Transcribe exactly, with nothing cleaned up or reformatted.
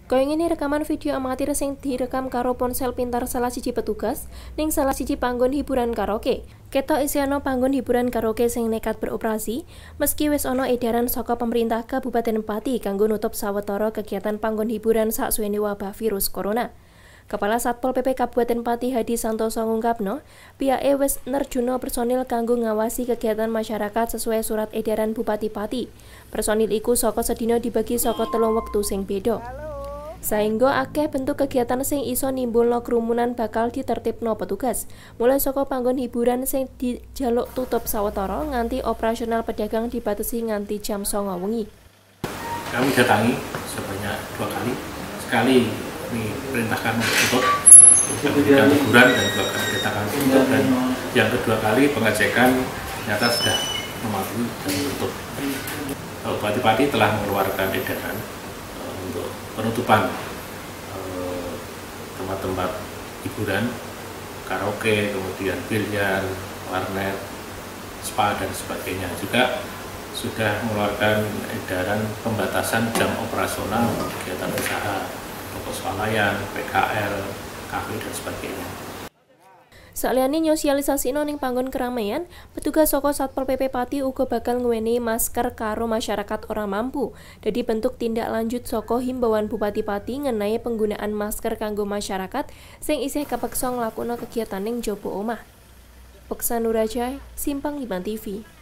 Kaya ngene rekaman video amatir sing direkam karo ponsel pintar salah siji petugas ning salah siji panggon hiburan karaoke. Ketok isih ana panggon hiburan karaoke sing nekat beroperasi meski wis ana edaran saka pemerintah Kabupaten Pati kanggo nutup sawetara kegiatan panggon hiburan saksuwene wabah virus corona. Kepala Satpol P P Kabupaten Pati Hadi Santoso ngungkapno, pihake wis nerjuna personil kanggo ngawasi kegiatan masyarakat sesuai surat edaran Bupati Pati. Personil iku saka sedina dibagi saka telung wektu sing beda. Saengga akeh bentuk kegiatan sing iso nimbulno kerumunan bakal ditertibno petugas, mulai saka panggon hiburan sing dijaluk tutup sawetara nganti operasional pedagang dibatasi nganti jam songo wengi. Kami datangi sebanyak dua kali, sekali kami perintahkan tutup kemudian hiburan dan dua kali perintahkan tutup, dan yang kedua kali pengecekan ternyata sudah mematuhi dan tutup. Bupati Pati telah mengeluarkan edaran untuk penutupan tempat-tempat eh, hiburan, karaoke, kemudian biliar, warnet, spa dan sebagainya. Juga sudah mengeluarkan edaran pembatasan jam operasional kegiatan usaha, toko swalayan, P K L, kafe dan sebagainya. Saliyane nyosialisasino ning panggon keramaian, petugas saka Satpol P P Pati uga bakal ngeweni masker karo masyarakat ora mampu. Dadi bentuk tindak lanjut saka himbauan Bupati Pati ngenai penggunaan masker kanggo masyarakat sing isih kepeksa nglakuna kegiatan ning jaba omah. Peksa Nuraja, Simpang lima T V.